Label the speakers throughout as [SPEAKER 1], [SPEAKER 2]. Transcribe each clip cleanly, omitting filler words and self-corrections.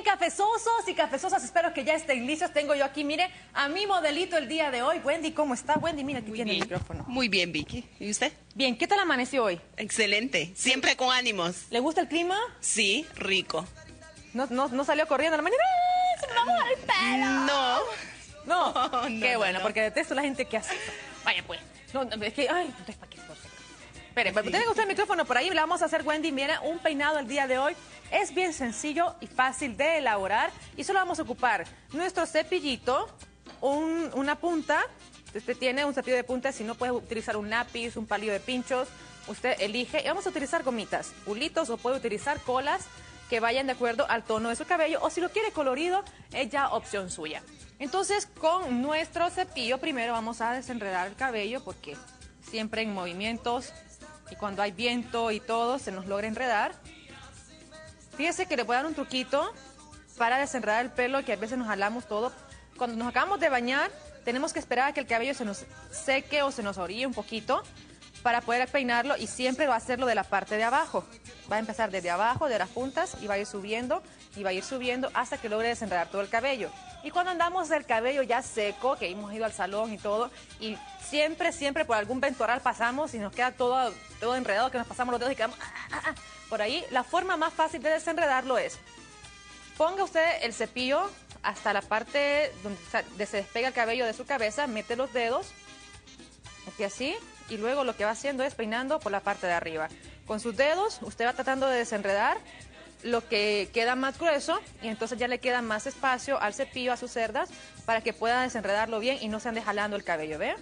[SPEAKER 1] cafezosos y cafezosas, espero que ya estén listos. Tengo yo aquí, mire, a mi modelito el día de hoy. Wendy, ¿cómo está? Wendy, mira, aquí tiene el micrófono.
[SPEAKER 2] Muy bien, Vicky. ¿Y usted?
[SPEAKER 1] Bien, ¿qué tal amaneció hoy?
[SPEAKER 2] Excelente. Siempre con ánimos.
[SPEAKER 1] ¿Le gusta el clima?
[SPEAKER 2] Sí, rico.
[SPEAKER 1] ¿No salió corriendo en la mañana? ¡Ah, se me va a mojar el pelo!
[SPEAKER 2] No.
[SPEAKER 1] No, qué bueno, porque detesto la gente que hace eso. Vaya pues. No, es que, ay, entonces, ¿para qué? Espere, sí. Tiene usted el micrófono por ahí, le vamos a hacer, Wendy, mira, un peinado el día de hoy. Es bien sencillo y fácil de elaborar y solo vamos a ocupar nuestro cepillito, una punta. Usted tiene un cepillo de punta, si no puede utilizar un lápiz, un palillo de pinchos, usted elige. Y vamos a utilizar gomitas, pulitos, o puede utilizar colas que vayan de acuerdo al tono de su cabello, o si lo quiere colorido, es ya opción suya. Entonces, con nuestro cepillo primero vamos a desenredar el cabello, porque siempre en movimientos y cuando hay viento y todo se nos logra enredar. Fíjese que le voy a dar un truquito para desenredar el pelo, que a veces nos jalamos todo. Cuando nos acabamos de bañar, tenemos que esperar a que el cabello se nos seque o se nos orille un poquito para poder peinarlo, y siempre va a hacerlo de la parte de abajo. Va a empezar desde abajo, de las puntas, y va a ir subiendo y va a ir subiendo hasta que logre desenredar todo el cabello. Y cuando andamos del cabello ya seco, que hemos ido al salón y todo, y siempre por algún ventoral pasamos y nos queda todo enredado, que nos pasamos los dedos y quedamos por ahí, la forma más fácil de desenredarlo es: ponga usted el cepillo hasta la parte donde se despega el cabello de su cabeza, mete los dedos, aquí así, y luego lo que va haciendo es peinando por la parte de arriba. Con sus dedos usted va tratando de desenredar lo que queda más grueso, y entonces ya le queda más espacio al cepillo, a sus cerdas, para que pueda desenredarlo bien y no se ande jalando el cabello, ¿ve?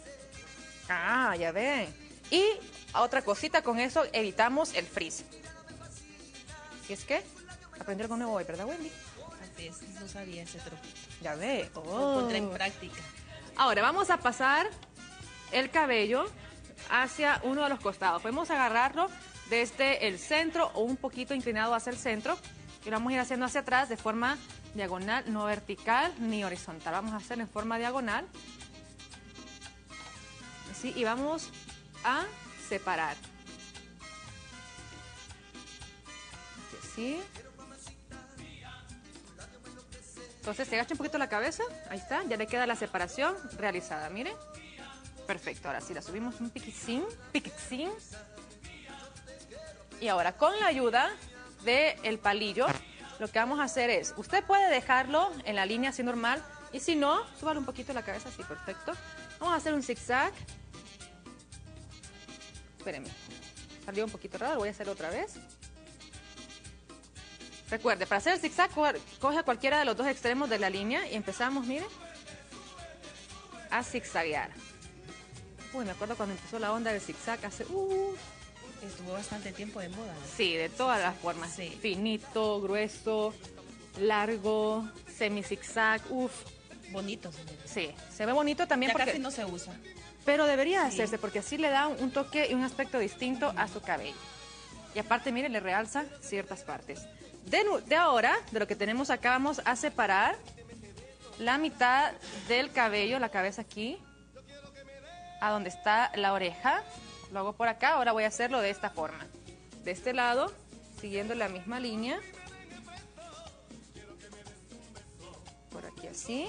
[SPEAKER 1] Ah, ya ven. Y otra cosita, con eso evitamos el frizz. ¿Y es que? Aprendió algo nuevo hoy, ¿verdad, Wendy?
[SPEAKER 2] Así es, no sabía ese truco.
[SPEAKER 1] Ya ve.
[SPEAKER 2] Lo pondré en práctica.
[SPEAKER 1] Ahora vamos a pasar el cabello hacia uno de los costados. Podemos agarrarlo desde el centro o un poquito inclinado hacia el centro, y lo vamos a ir haciendo hacia atrás de forma diagonal, no vertical ni horizontal. Vamos a hacer en forma diagonal. Así, y vamos a separar. Así. Entonces se agacha un poquito la cabeza, ahí está, ya le queda la separación realizada, mire. Perfecto, ahora sí la subimos un piquicín. Y ahora con la ayuda del palillo, lo que vamos a hacer es, usted puede dejarlo en la línea así normal, y si no, súbalo un poquito la cabeza, así, perfecto. Vamos a hacer un zigzag. Espérenme, salió un poquito raro, voy a hacerlo otra vez. Recuerde, para hacer el zigzag, coge cualquiera de los dos extremos de la línea y empezamos, mire, a zigzaguear. Uy, me acuerdo cuando empezó la onda del zigzag hace...
[SPEAKER 2] Estuvo bastante tiempo de moda, ¿no?
[SPEAKER 1] Sí, de todas las formas.
[SPEAKER 2] Sí.
[SPEAKER 1] Finito, grueso, largo, semi-zigzag,
[SPEAKER 2] Bonito, señor.
[SPEAKER 1] Sí, se ve bonito también
[SPEAKER 2] Ya
[SPEAKER 1] porque...
[SPEAKER 2] casi no se usa.
[SPEAKER 1] Pero debería hacerse, porque así le da un toque y un aspecto distinto a su cabello. Y aparte, mire, le realza ciertas partes. De ahora, de lo que tenemos acá, vamos a separar la mitad del cabello, la cabeza aquí, a donde está la oreja. Lo hago por acá, ahora voy a hacerlo de esta forma. De este lado, siguiendo la misma línea. Por aquí así.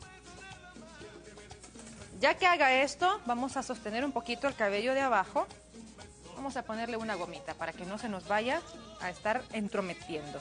[SPEAKER 1] Ya que haga esto, vamos a sostener un poquito el cabello de abajo. Vamos a ponerle una gomita para que no se nos vaya a estar entrometiendo.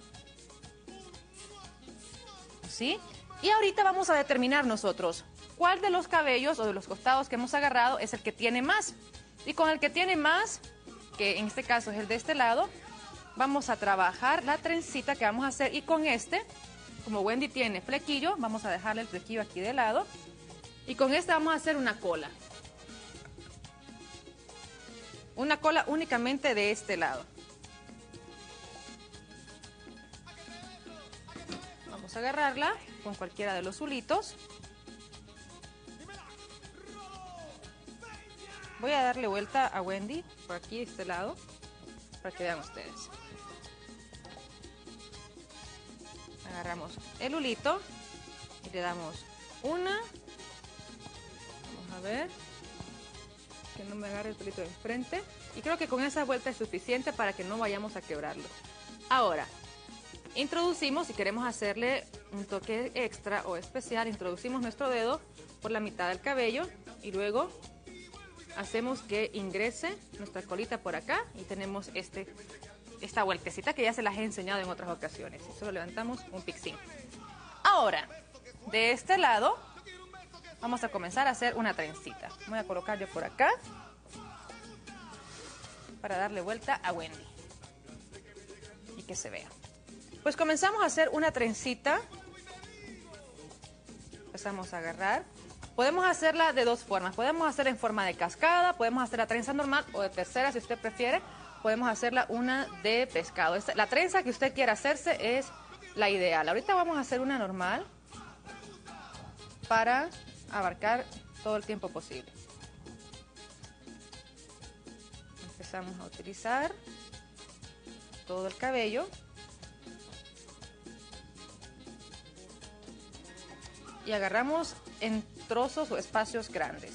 [SPEAKER 1] ¿Sí? Y ahorita vamos a determinar nosotros cuál de los cabellos o de los costados que hemos agarrado es el que tiene más. Y con el que tiene más, que en este caso es el de este lado, vamos a trabajar la trencita que vamos a hacer. Y con este, como Wendy tiene flequillo, vamos a dejarle el flequillo aquí de lado. Y con este vamos a hacer una cola. Una cola únicamente de este lado. Vamos a agarrarla con cualquiera de los zulitos. Voy a darle vuelta a Wendy por aquí de este lado para que vean ustedes. Agarramos el hulito y le damos una. Vamos a ver que no me agarre el pelito de enfrente. Y creo que con esa vuelta es suficiente para que no vayamos a quebrarlo. Ahora, introducimos, si queremos hacerle un toque extra o especial, introducimos nuestro dedo por la mitad del cabello y luego hacemos que ingrese nuestra colita por acá y tenemos esta vueltecita que ya se las he enseñado en otras ocasiones. Y solo levantamos un pixín. Ahora, de este lado, vamos a comenzar a hacer una trencita. Voy a colocar yo por acá para darle vuelta a Wendy y que se vea. Pues comenzamos a hacer una trencita. Empezamos a agarrar. Podemos hacerla de dos formas. Podemos hacerla en forma de cascada, podemos hacer la trenza normal o de tercera si usted prefiere. Podemos hacerla una de pescado. La trenza que usted quiera hacerse es la ideal. Ahorita vamos a hacer una normal para abarcar todo el tiempo posible. Empezamos a utilizar todo el cabello. Y agarramos en trozos o espacios grandes.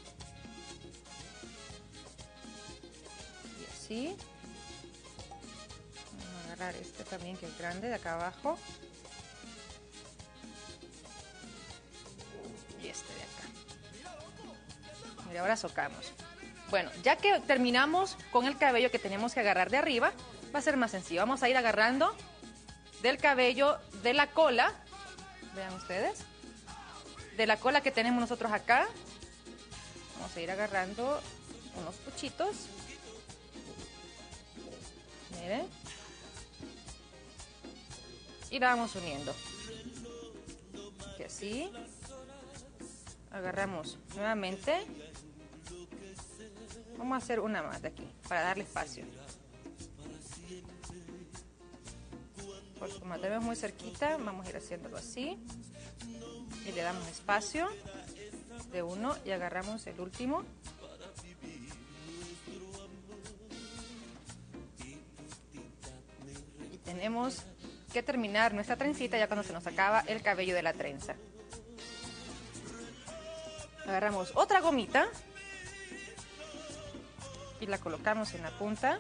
[SPEAKER 1] Y así. Vamos a agarrar este también que es grande de acá abajo. Y este de acá. Y ahora socamos. Bueno, ya que terminamos con el cabello que tenemos que agarrar de arriba, va a ser más sencillo. Vamos a ir agarrando del cabello de la cola. Vean ustedes. De la cola que tenemos nosotros acá, vamos a ir agarrando unos puchitos. Miren. Y la vamos uniendo. Y así. Agarramos nuevamente. Vamos a hacer una más de aquí, para darle espacio. Por como la tenemos muy cerquita, vamos a ir haciéndolo así. Y le damos espacio de uno y agarramos el último. Y tenemos que terminar nuestra trencita ya cuando se nos acaba el cabello de la trenza. Agarramos otra gomita y la colocamos en la punta.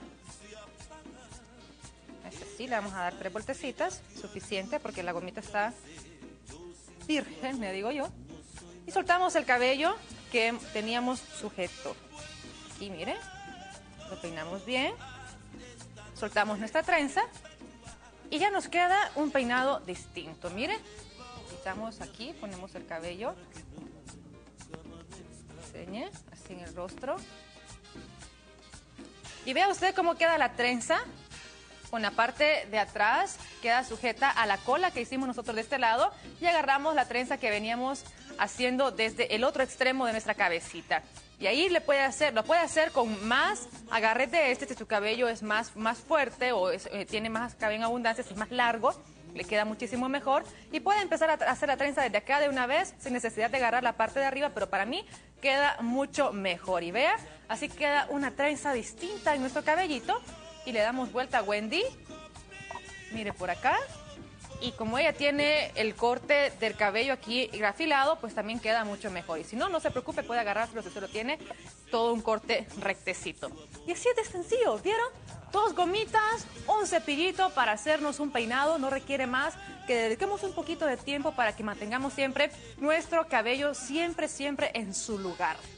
[SPEAKER 1] Esta sí, le vamos a dar 3 vueltecitas, suficiente porque la gomita está virgen, me digo yo. Y soltamos el cabello que teníamos sujeto. Aquí, mire, lo peinamos bien. Soltamos nuestra trenza y ya nos queda un peinado distinto. Mire, quitamos aquí, ponemos el cabello. Enseñe, así en el rostro. Y vea usted cómo queda la trenza. Con la parte de atrás queda sujeta a la cola que hicimos nosotros de este lado y agarramos la trenza que veníamos haciendo desde el otro extremo de nuestra cabecita. Y ahí lo puede hacer con más agarrete si su cabello es más fuerte o tiene más cabello en abundancia, si es más largo, le queda muchísimo mejor. Y puede empezar a hacer la trenza desde acá de una vez sin necesidad de agarrar la parte de arriba, pero para mí queda mucho mejor. Y vea, así queda una trenza distinta en nuestro cabellito. Y le damos vuelta a Wendy. Mire por acá. Y como ella tiene el corte del cabello aquí afilado, pues también queda mucho mejor. Y si no, no se preocupe, puede agarrárselo si usted lo tiene todo un corte rectecito. Y así es de sencillo, ¿vieron? 2 gomitas, un cepillito para hacernos un peinado. No requiere más que dediquemos un poquito de tiempo para que mantengamos siempre nuestro cabello siempre en su lugar.